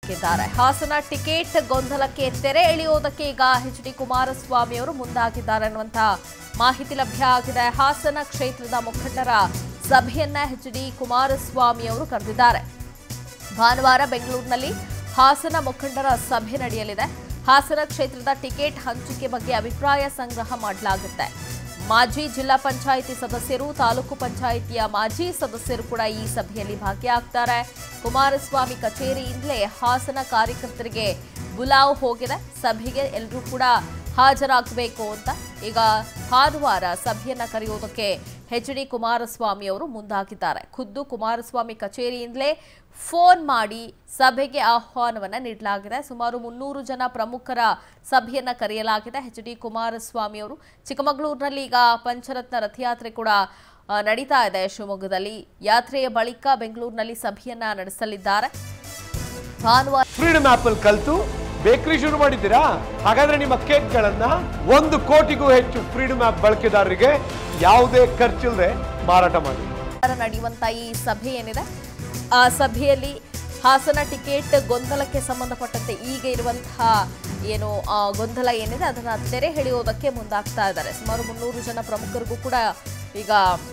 ಇದ್ದಾರೆ. ಹಾಸನ ಟಿಕೆಟ್ ಗೊಂದಲಕ್ಕೆ ತೆರೆ ಎಳೆಯೋದಕ್ಕೆ ಈಗ ಎಚ್.ಡಿ. ಕುಮಾರಸ್ವಾಮಿ ಅವರು ಮುಂದಾಗಿದ್ದಾರೆ ಅನ್ನುವಂತ ಮಾಹಿತಿ ಲಭ್ಯ ಆಗಿದೆ. ಹಾಸನ ಕ್ಷೇತ್ರದ ಮುಖಂಡರ ಸಭೆಯನ್ನ ಎಚ್.ಡಿ. ಕುಮಾರಸ್ವಾಮಿ ಅವರು ಕರೆದಿದ್ದಾರೆ. ಭಾನುವಾರ ಬೆಂಗಳೂರಿನಲ್ಲಿ ಹಾಸನ ಮುಖಂಡರ ಸಭೆ ನಡೆಯಲಿದೆ. ಹಾಸನ ಕ್ಷೇತ್ರದ ಟಿಕೆಟ್ ಹಂಚಿಕೆ ಬಗ್ಗೆ ಅಭಿಪ್ರಾಯ ಸಂಗ್ರಹ ಮಾಡಲಾಗುತ್ತೆ. ಮಾಜಿ ಜಿಲ್ಲಾ ಪಂಚಾಯಿತಿ ಸದಸ್ಯರು, ತಾಲೂಕು ಪಂಚಾಯಿತಿಯ ಮಾಜಿ ಸದಸ್ಯರು ಕೂಡ ಈ ಸಭೆಯಲ್ಲಿ ಭಾಗಿಯಾಗ್ತಾರೆ. ಕುಮಾರಸ್ವಾಮಿ ಕಚೇರಿಯಿಂದಲೇ ಹಾಸನ ಕಾರ್ಯಕರ್ತರಿಗೆ ಬುಲಾವ್ ಹೋಗಿದೆ. ಸಭೆಗೆ ಎಲ್ಲರೂ ಕೂಡ ಹಾಜರಾಗಬೇಕು ಅಂತ ಈಗ ಭಾನುವಾರ ಸಭೆಯನ್ನ ಕರೆಯೋದಕ್ಕೆ ಎಚ್.ಡಿ. ಕುಮಾರಸ್ವಾಮಿ ಅವರು ಮುಂದಾಗಿದ್ದಾರೆ. ಖುದ್ದು ಕುಮಾರಸ್ವಾಮಿ ಕಚೇರಿಯಿಂದಲೇ ಫೋನ್ ಮಾಡಿ ಸಭೆಗೆ ಆಹ್ವಾನವನ್ನ ನೀಡಲಾಗಿದೆ. ಸುಮಾರು 300 ಜನ ಪ್ರಮುಖರ ಸಭೆಯನ್ನ ಕರೆಯಲಾಗಿದೆ. ಎಚ್.ಡಿ. ಕುಮಾರಸ್ವಾಮಿ ಅವರು ಚಿಕ್ಕಮಗಳೂರಿನಲ್ಲಿ ಈಗ ಪಂಚರತ್ನ ರಥಯಾತ್ರೆ ಕೂಡ ನಡೀತಾ ಇದೆ. ಶಿವಮೊಗ್ಗದಲ್ಲಿ ಯಾತ್ರೆಯ ಬಳಿಕ ಬೆಂಗಳೂರಿನಲ್ಲಿ ಸಭೆಯನ್ನ ನಡೆಸಲಿದ್ದಾರೆ. ಭಾನುವಾರ ಫ್ರೀಡಮ್ ಆಪ್ ಅಲ್ಲಿ ಕಲಿತು ಬೇಕರಿ ಶುರು ಮಾಡಿದ್ದೀರಾ? ಹಾಗಾದ್ರೆ ನಿಮ್ಮ ಕೇಕ್ಗಳನ್ನ 1 ಕೋಟಿಗೂ ಹೆಚ್ಚು ಫ್ರೀಡಮ್ ಆಪ್ ಬಳಕೆದಾರರಿಗೆ ಯಾವುದೇ ಖರ್ಚಿಲ್ಲದೆ ಮಾರಾಟ ಮಾಡಿ. ನಡೆಯುವಂತ ಈ ಸಭೆ ಏನಿದೆ, ಆ ಸಭೆಯಲ್ಲಿ ಹಾಸನ ಟಿಕೆಟ್ ಗೊಂದಲಕ್ಕೆ ಸಂಬಂಧಪಟ್ಟಂತೆ ಈಗ ಇರುವಂತಹ ಏನು ಗೊಂದಲ ಏನಿದೆ ಅದನ್ನ ತೆರೆ ಎಳೆಯೋದಕ್ಕೆ ಮುಂದಾಗ್ತಾ ಇದ್ದಾರೆ. ಸುಮಾರು 300 ಜನ ಪ್ರಮುಖರಿಗೂ ಕೂಡ ಈಗ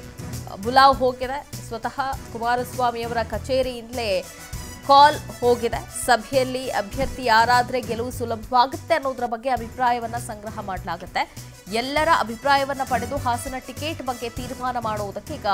ಬುಲಾವ್ ಹೋಗಿದೆ. ಸ್ವತಃ ಕುಮಾರಸ್ವಾಮಿ ಅವರ ಕಚೇರಿಯಿಂದಲೇ ಕಾಲ್ ಹೋಗಿದೆ. ಸಭೆಯಲ್ಲಿ ಅಭ್ಯರ್ಥಿ ಯಾರಾದ್ರೆ ಗೆಲುವು ಸುಲಭವಾಗುತ್ತೆ ಅನ್ನೋದ್ರ ಬಗ್ಗೆ ಅಭಿಪ್ರಾಯವನ್ನ ಸಂಗ್ರಹ ಮಾಡಲಾಗುತ್ತೆ. ಎಲ್ಲರ ಅಭಿಪ್ರಾಯವನ್ನ ಪಡೆದು ಹಾಸನ ಟಿಕೆಟ್ ಬಗ್ಗೆ ತೀರ್ಮಾನ ಮಾಡುವುದಕ್ಕೆ ಈಗ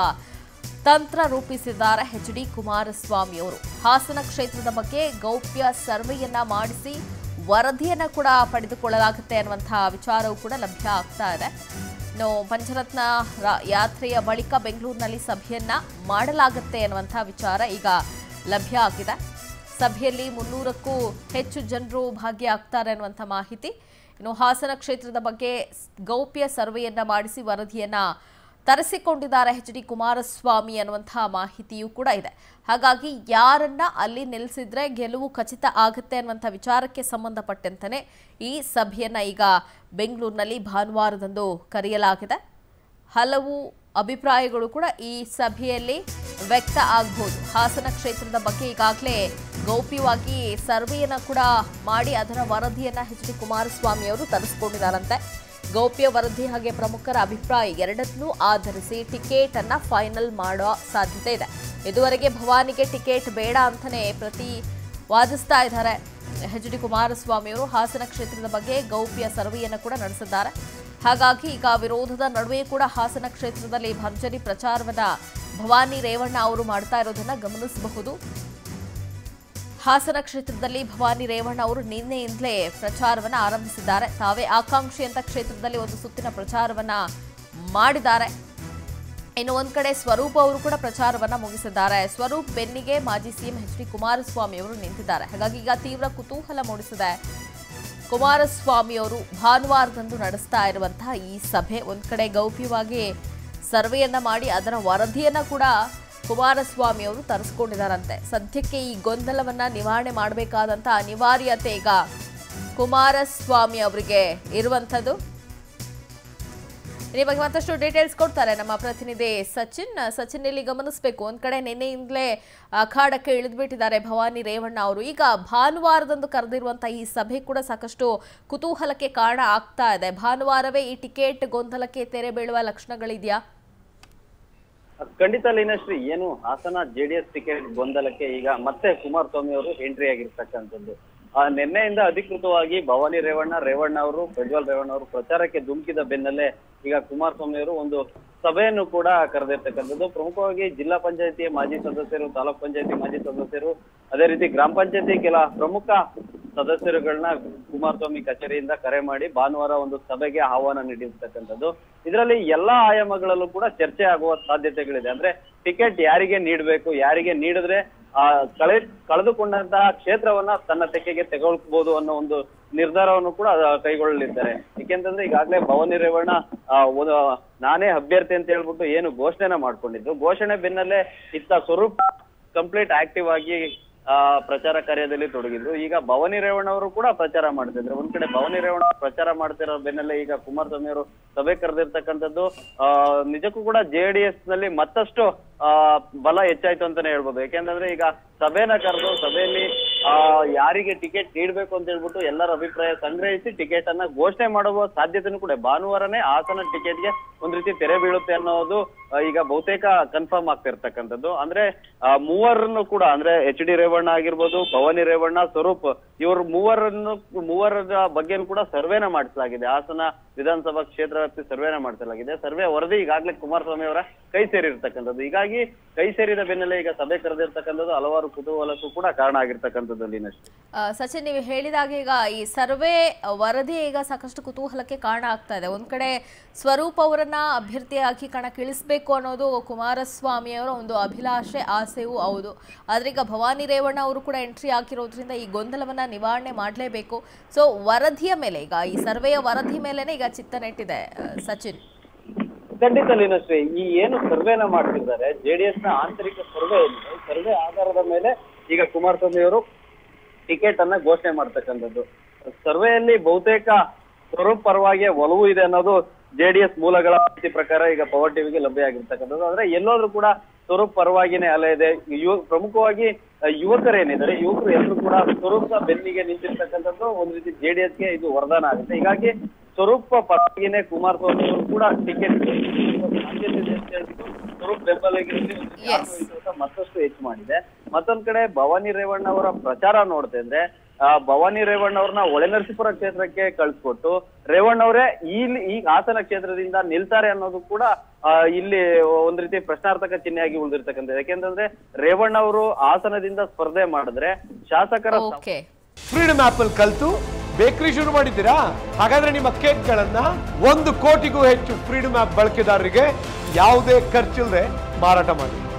ತಂತ್ರ ರೂಪಿಸಿದ್ದಾರೆ ಎಚ್.ಡಿ. ಕುಮಾರಸ್ವಾಮಿ ಅವರು. ಹಾಸನ ಕ್ಷೇತ್ರದ ಬಗ್ಗೆ ಗೌಪ್ಯ ಸರ್ವೆಯನ್ನ ಮಾಡಿಸಿ ವರದಿಯನ್ನ ಕೂಡ ಪಡೆದುಕೊಳ್ಳಲಾಗುತ್ತೆ ಅನ್ನುವಂತಹ ವಿಚಾರವೂ ಕೂಡ ಲಭ್ಯ ಆಗ್ತಾ ಇದೆ. ಇನ್ನು ಪಂಚರತ್ನ ಯಾತ್ರೆಯ ಬಳಿಕ ಬೆಂಗಳೂರಿನಲ್ಲಿ ಸಭೆಯನ್ನ ಮಾಡಲಾಗುತ್ತೆ ಅನ್ನುವಂತಹ ವಿಚಾರ ಈಗ ಲಭ್ಯ ಆಗಿದೆ. ಸಭೆಯಲ್ಲಿ 300ಕ್ಕೂ ಹೆಚ್ಚು ಜನರು ಭಾಗಿಯಾಗ್ತಾರೆ ಅನ್ನುವಂಥ ಮಾಹಿತಿ. ಇನ್ನು ಹಾಸನ ಕ್ಷೇತ್ರದ ಬಗ್ಗೆ ಗೌಪ್ಯ ಸರ್ವೆಯನ್ನ ಮಾಡಿಸಿ ವರದಿಯನ್ನ ತರಿಸಿಕೊಂಡಿದ್ದಾರೆ ಎಚ್.ಡಿ. ಕುಮಾರಸ್ವಾಮಿ ಅನ್ನುವಂತಹ ಮಾಹಿತಿಯೂ ಕೂಡ ಇದೆ. ಹಾಗಾಗಿ ಯಾರನ್ನ ಅಲ್ಲಿ ನಿಲ್ಲಿಸಿದ್ರೆ ಗೆಲುವು ಖಚಿತ ಆಗುತ್ತೆ ಅನ್ನುವಂಥ ವಿಚಾರಕ್ಕೆ ಸಂಬಂಧಪಟ್ಟಂತೆ ಈ ಸಭೆಯನ್ನ ಈಗ ಬೆಂಗಳೂರಿನಲ್ಲಿ ಭಾನುವಾರದಂದು ಕರೆಯಲಾಗಿದೆ. ಹಲವು ಅಭಿಪ್ರಾಯಗಳು ಕೂಡ ಈ ಸಭೆಯಲ್ಲಿ ವ್ಯಕ್ತ ಆಗಬಹುದು. ಹಾಸನ ಕ್ಷೇತ್ರದ ಬಗ್ಗೆ ಈಗಾಗಲೇ ಗೌಪ್ಯವಾಗಿ ಸರ್ವೆಯನ್ನ ಕೂಡ ಮಾಡಿ ಅದರ ವರದಿಯನ್ನ ಎಚ್.ಡಿ. ಕುಮಾರಸ್ವಾಮಿ ಅವರು ತರಿಸಿಕೊಂಡಿದ್ದಾರಂತೆ. ಗೌಪ್ಯ ವರದಿ ಹಾಗೆ ಪ್ರಮುಖರ ಅಭಿಪ್ರಾಯ ಎರಡನ್ನೂ ಆಧರಿಸಿ ಟಿಕೆಟ್ ಅನ್ನ ಫೈನಲ್ ಮಾಡೋ ಸಾಧ್ಯತೆ ಇದೆ. ಇದುವರೆಗೆ ಭವಾನಿಗೆ ಟಿಕೆಟ್ ಬೇಡ ಅಂತಾನೆ ವಾದಿಸ್ತಾ ಇದ್ದಾರೆ ಎಚ್.ಡಿ. ಕುಮಾರಸ್ವಾಮಿ ಅವರು. ಹಾಸನ ಕ್ಷೇತ್ರದ ಬಗ್ಗೆ ಗೌಪ್ಯ ಸರ್ವೆಯನ್ನ ಕೂಡ ನಡೆಸಿದ್ದಾರೆ. ಹಾಗಾಗಿ ಈಗ ವಿರೋಧದ ನಡುವೆ ಕೂಡ ಹಾಸನ ಕ್ಷೇತ್ರದಲ್ಲಿ ಭರ್ಜರಿ ಪ್ರಚಾರವನ್ನ ಭವಾನಿ ರೇವಣ್ಣ ಅವರು ಮಾಡ್ತಾ ಇರೋದನ್ನ ಗಮನಿಸಬಹುದು. ಹಾಸನ ಕ್ಷೇತ್ರದಲ್ಲಿ ಭವಾನಿ ರೇವಣ್ಣ ಅವರು ನಿನ್ನೆಯಿಂದಲೇ ಪ್ರಚಾರವನ್ನ ಆರಂಭಿಸಿದ್ದಾರೆ. ತಾವೇ ಆಕಾಂಕ್ಷಿ ಅಂತ ಕ್ಷೇತ್ರದಲ್ಲಿ ಒಂದು ಸುತ್ತಿನ ಪ್ರಚಾರವನ್ನ ಮಾಡಿದ್ದಾರೆ. ಇನ್ನು ಒಂದ್ ಕಡೆ ಸ್ವರೂಪ್ ಅವರು ಕೂಡ ಪ್ರಚಾರವನ್ನ ಮುಗಿಸಿದ್ದಾರೆ. ಸ್ವರೂಪ್ ಬೆನ್ನಿಗೆ ಮಾಜಿ ಸಿಎಂ ಎಚ್.ಡಿ. ಕುಮಾರಸ್ವಾಮಿ ಅವರು ನಿಂತಿದ್ದಾರೆ. ಹಾಗಾಗಿ ಈಗ ತೀವ್ರ ಕುತೂಹಲ ಮೂಡಿಸಿದೆ ಕುಮಾರಸ್ವಾಮಿ ಅವರು ಭಾನುವಾರದಂದು ನಡೆಸ್ತಾ ಇರುವಂತಹ ಈ ಸಭೆ. ಒಂದ್ ಕಡೆ ಗೌಪ್ಯವಾಗಿ ಸರ್ವೆಯನ್ನ ಮಾಡಿ ಅದರ ವರದಿಯನ್ನ ಕೂಡ ಕುಮಾರಸ್ವಾಮಿ ಅವರು ತರಿಸ್ಕೊಂಡಿದ್ದಾರಂತೆ. ಸದ್ಯಕ್ಕೆ ಈ ಗೊಂದಲವನ್ನ ನಿವಾರಣೆ ಮಾಡಬೇಕಾದಂತ ಅನಿವಾರ್ಯತೆ ಈಗ ಕುಮಾರಸ್ವಾಮಿ ಅವರಿಗೆ ಇರುವಂಥದ್ದು. ಈ ಬಗ್ಗೆ ಮತ್ತಷ್ಟು ಡೀಟೇಲ್ಸ್ ಕೊಡ್ತಾರೆ ನಮ್ಮ ಪ್ರತಿನಿಧಿ ಸಚಿನ್ ಇಲ್ಲಿ ಗಮನಿಸಬೇಕು. ಒಂದ್ ಕಡೆ ನಿನ್ನೆಯಿಂದಲೇ ಅಖಾಡಕ್ಕೆ ಇಳಿದ್ಬಿಟ್ಟಿದ್ದಾರೆ ಭವಾನಿ ರೇವಣ್ಣ ಅವರು. ಈಗ ಭಾನುವಾರದಂದು ಕರೆದಿರುವಂತಹ ಈ ಸಭೆ ಕೂಡ ಸಾಕಷ್ಟು ಕುತೂಹಲಕ್ಕೆ ಕಾರಣ ಆಗ್ತಾ ಇದೆ. ಭಾನುವಾರವೇ ಈ ಟಿಕೆಟ್ ಗೊಂದಲಕ್ಕೆ ತೆರೆ ಬೀಳುವ ಲಕ್ಷಣಗಳಿದೆಯಾ? ಖಂಡಿತ ಲೀನಶ್ರೀ, ಏನು ಹಾಸನ ಜೆಡಿಎಸ್ ಟಿಕೆಟ್ ಗೊಂದಲಕ್ಕೆ ಈಗ ಮತ್ತೆ ಕುಮಾರಸ್ವಾಮಿ ಅವರು ಎಂಟ್ರಿ ಆಗಿರ್ತಕ್ಕಂಥದ್ದು. ನಿನ್ನೆಯಿಂದ ಅಧಿಕೃತವಾಗಿ ಭವಾನಿ ರೇವಣ್ಣ ಅವರು, ಪ್ರಜ್ವಲ್ ರೇವಣ್ಣ ಅವರು ಪ್ರಚಾರಕ್ಕೆ ಧುಮುಕಿದ ಬೆನ್ನಲ್ಲೇ ಈಗ ಕುಮಾರಸ್ವಾಮಿ ಅವರು ಒಂದು ಸಭೆಯನ್ನು ಕೂಡ ಕರೆದಿರ್ತಕ್ಕಂಥದ್ದು. ಪ್ರಮುಖವಾಗಿ ಜಿಲ್ಲಾ ಪಂಚಾಯತಿ ಮಾಜಿ ಸದಸ್ಯರು, ತಾಲೂಕ್ ಪಂಚಾಯತಿ ಮಾಜಿ ಸದಸ್ಯರು, ಅದೇ ರೀತಿ ಗ್ರಾಮ ಪಂಚಾಯತಿ ಕೆಲ ಪ್ರಮುಖ ಸದಸ್ಯರುಗಳನ್ನ ಕುಮಾರಸ್ವಾಮಿ ಕಚೇರಿಯಿಂದ ಕರೆ ಮಾಡಿ ಭಾನುವಾರ ಒಂದು ಸಭೆಗೆ ಆಹ್ವಾನ ನೀಡಿರ್ತಕ್ಕಂಥದ್ದು. ಇದರಲ್ಲಿ ಎಲ್ಲಾ ಆಯಾಮಗಳಲ್ಲೂ ಕೂಡ ಚರ್ಚೆ ಆಗುವ ಸಾಧ್ಯತೆಗಳಿದೆ. ಅಂದ್ರೆ ಟಿಕೆಟ್ ಯಾರಿಗೆ ನೀಡಬೇಕು, ಯಾರಿಗೆ ನೀಡಿದ್ರೆ ಕಳೆದುಕೊಂಡಂತಹ ಕ್ಷೇತ್ರವನ್ನ ತನ್ನ ತೆಕ್ಕೆಗೆ ತೆಗೆದುಕೊಳ್ಳಬಹುದು ಅನ್ನೋ ಒಂದು ನಿರ್ಧಾರವನ್ನು ಕೂಡ ಕೈಗೊಳ್ಳಲಿದ್ದಾರೆ. ಏಕೆಂತಂದ್ರೆ ಈಗಾಗಲೇ ಭವಾನಿ ರೇವಣ್ಣ ನಾನೇ ಅಭ್ಯರ್ಥಿ ಅಂತ ಹೇಳ್ಬಿಟ್ಟು ಏನು ಘೋಷಣೆನ ಮಾಡ್ಕೊಂಡಿದ್ರು. ಘೋಷಣೆ ಬೆನ್ನಲ್ಲೇ ಇತ್ತ ಸ್ವರೂಪ್ ಕಂಪ್ಲೀಟ್ ಆಕ್ಟಿವ್ ಆಗಿ ಪ್ರಚಾರ ಕಾರ್ಯದಲ್ಲಿ ತೊಡಗಿದ್ರು. ಈಗ ಭವಾನಿ ರೇವಣ್ಣ ಅವರು ಕೂಡ ಪ್ರಚಾರ ಮಾಡ್ತಿದ್ರು. ಒಂದ್ ಕಡೆ ಭವಾನಿ ರೇವಣ್ಣ ಪ್ರಚಾರ ಮಾಡ್ತಿರೋ ಬೆನ್ನಲ್ಲೇ ಈಗ ಕುಮಾರಸ್ವಾಮಿ ಅವರು ಸಭೆ ಕರೆದಿರ್ತಕ್ಕಂಥದ್ದು. ನಿಜಕ್ಕೂ ಕೂಡ ಜೆಡಿಎಸ್ ನಲ್ಲಿ ಮತ್ತಷ್ಟು ಬಲ ಹೆಚ್ಚಾಯ್ತು ಅಂತಾನೆ ಹೇಳ್ಬೋದು. ಯಾಕೆಂತಂದ್ರೆ ಈಗ ಸಭೆನ ಕರೆದು ಸಭೆಯಲ್ಲಿ ಯಾರಿಗೆ ಟಿಕೆಟ್ ನೀಡ್ಬೇಕು ಅಂತ ಹೇಳ್ಬಿಟ್ಟು ಎಲ್ಲರ ಅಭಿಪ್ರಾಯ ಸಂಗ್ರಹಿಸಿ ಟಿಕೆಟ್ ಅನ್ನ ಘೋಷಣೆ ಮಾಡುವ ಸಾಧ್ಯತೆನೂ ಕೂಡ ಭಾನುವಾರನೇ ಹಾಸನ ಟಿಕೆಟ್ಗೆ ಒಂದ್ ರೀತಿ ತೆರೆ ಬೀಳುತ್ತೆ ಅನ್ನೋದು ಈಗ ಬಹುತೇಕ ಕನ್ಫರ್ಮ್ ಆಗ್ತಿರ್ತಕ್ಕಂಥದ್ದು. ಅಂದ್ರೆ ಮೂವರನ್ನು ಕೂಡ ಅಂದ್ರೆ ಎಚ್ ಡಿ ರೇವಣ್ಣ ಆಗಿರ್ಬೋದು, ಭವಾನಿ ರೇವಣ್ಣ, ಸ್ವರೂಪ್ ಇವರು ಮೂವರ ಬಗ್ಗೆನೂ ಕೂಡ ಸರ್ವೇನ ಮಾಡಿಸಲಾಗಿದೆ. ಹಾಸನ ವಿಧಾನಸಭಾ ಕ್ಷೇತ್ರ ವ್ಯಾಪ್ತಿ ಸರ್ವೇನ ಮಾಡಿಸಲಾಗಿದೆ. ಸರ್ವೆ ವರದಿ ಈಗಾಗಲೇ ಕುಮಾರಸ್ವಾಮಿ ಅವರ ಕೈ ಸೇರಿರ್ತಕ್ಕಂಥದ್ದು. ಹೀಗಾಗಿ ಕೈ ಸೇರಿದ ಬೆನ್ನಲ್ಲೇ ಈಗ ಸಭೆ ಕರೆದಿರ್ತಕ್ಕಂಥದ್ದು ಹಲವಾರು ಕುತೂಹಲಕ್ಕೂ ಕೂಡ ಕಾರಣ ಆಗಿರ್ತಕ್ಕಂಥದ್ದು. ಲೀನಶ್ರೀ, ಸಚಿನ್, ನೀವು ಹೇಳಿದಾಗ ಈಗ ಈ ಸರ್ವೆ ವರದಿ ಈಗ ಸಾಕಷ್ಟು ಕುತೂಹಲಕ್ಕೆ ಕಾರಣ ಆಗ್ತಾ ಇದೆ. ಒಂದ್ ಕಡೆ ಸ್ವರೂಪ್ ಅವರನ್ನ ಅಭ್ಯರ್ಥಿಯಾಗಿ ಕಣಕ್ಕಿಳಿಸ್ಬೇಕು ಅನ್ನೋದು ಕುಮಾರಸ್ವಾಮಿ ಅವರ ಒಂದು ಅಭಿಲಾಷೆ, ಆಸೆಯೂ ಹೌದು. ಆದ್ರೆ ಈಗ ಭವಾನಿ ರೇವಣ್ಣ ಅವರು ಕೂಡ ಎಂಟ್ರಿ ಆಗಿರೋದ್ರಿಂದ ಈ ಗೊಂದಲವನ್ನ ನಿವಾರಣೆ ಮಾಡಲೇಬೇಕು. ಸೊ ವರದಿಯ ಮೇಲೆ, ಈಗ ಈ ಸರ್ವೆಯ ವರದಿ ಮೇಲೆನೆ ಈಗ ಚಿತ್ತ ನೆಟ್ಟಿದೆ ಸಚಿನ್. ಖಂಡಿತ ಲೀನಶ್ರೀ, ಈ ಏನು ಸರ್ವೆನ ಮಾಡ್ತಿದ್ದಾರೆ ಜೆಡಿಎಸ್ ನ ಆಂತರಿಕ ಸರ್ವೆ ಏನಿದೆ, ಸರ್ವೆ ಆಧಾರದ ಮೇಲೆ ಈಗ ಕುಮಾರಸ್ವಾಮಿ ಅವರು ಟಿಕೆಟ್ ಅನ್ನ ಘೋಷಣೆ ಮಾಡ್ತಕ್ಕಂಥದ್ದು. ಸರ್ವೆಯಲ್ಲಿ ಬಹುತೇಕ ಸ್ವರೂಪ್ ಪರವಾಗಿ ಒಲವು ಇದೆ ಅನ್ನೋದು ಜೆಡಿಎಸ್ ಮೂಲಗಳ ಮಾಹಿತಿ ಪ್ರಕಾರ ಈಗ ಪವರ್ ಟಿವಿಗೆ ಲಭ್ಯ ಆಗಿರ್ತಕ್ಕಂಥದ್ದು. ಆದ್ರೆ ಎಲ್ಲೋದ್ರೂ ಕೂಡ ಸ್ವರೂಪ್ ಪರವಾಗಿನೇ ಅಲೆ ಇದೆ. ಪ್ರಮುಖವಾಗಿ ಯುವಕರೇನಿದ್ದಾರೆ, ಯುವಕರು ಎಲ್ಲರೂ ಕೂಡ ಸ್ವರೂಪ ಬೆನ್ನಿಗೆ ನಿಂತಿರ್ತಕ್ಕಂಥದ್ದು ಒಂದ್ ರೀತಿ ಜೆಡಿಎಸ್ಗೆ ಇದು ವರದಾನ ಆಗುತ್ತೆ. ಹೀಗಾಗಿ ಸ್ವರೂಪ್ ಪರವಾಗಿನೇ ಕುಮಾರಸ್ವಾಮಿ ಅವರು ಕೂಡ ಟಿಕೆಟ್ ಸಾಧ್ಯತೆ ಇದೆ ಅಂತ ಹೇಳ್ಬಿಟ್ಟು ಸ್ವರೂಪ್ ಬೆಂಬಲಿಗರಲ್ಲಿ ಮತ್ತಷ್ಟು ಹೆಚ್ಚು ಮಾಡಿದೆ. ಮತ್ತೊಂದ್ ಕಡೆ ಭವಾನಿ ರೇವಣ್ಣ ಅವರ ಪ್ರಚಾರ ನೋಡ್ತಿದ್ರೆ ಭವಾನಿ ರೇವಣ್ಣ ಅವ್ರನ್ನ ಹೊಳೆನರಸೀಪುರ ಕ್ಷೇತ್ರಕ್ಕೆ ಕಳ್ಸಿಕೊಟ್ಟು ರೇವಣ್ಣ ಅವರೇ ಈ ಹಾಸನ ಕ್ಷೇತ್ರದಿಂದ ನಿಲ್ತಾರೆ ಅನ್ನೋದು ಕೂಡ ಇಲ್ಲಿ ಒಂದ್ ರೀತಿ ಪ್ರಶ್ನಾರ್ಥಕ ಚಿಹ್ನೆಯಾಗಿ ಉಳಿದಿರ್ತಕ್ಕಂಥ. ಯಾಕೆಂತಂದ್ರೆ ರೇವಣ್ಣ ಅವರು ಹಾಸನದಿಂದ ಸ್ಪರ್ಧೆ ಮಾಡಿದ್ರೆ ಶಾಸಕರ ಫ್ರೀಡಮ್ ಆಪ್ ಅಲ್ಲಿ ಕಲ್ತು ಬೇಕರಿ ಶುರು ಮಾಡಿದ್ದೀರಾ? ಹಾಗಾದ್ರೆ ನಿಮ್ಮ ಕೇಕ್ಗಳನ್ನ 1 ಕೋಟಿಗೂ ಹೆಚ್ಚು ಫ್ರೀಡಮ್ ಆಪ್ ಬಳಕೆದಾರರಿಗೆ ಯಾವುದೇ ಖರ್ಚಿಲ್ಲದೆ ಮಾರಾಟ ಮಾಡಿ.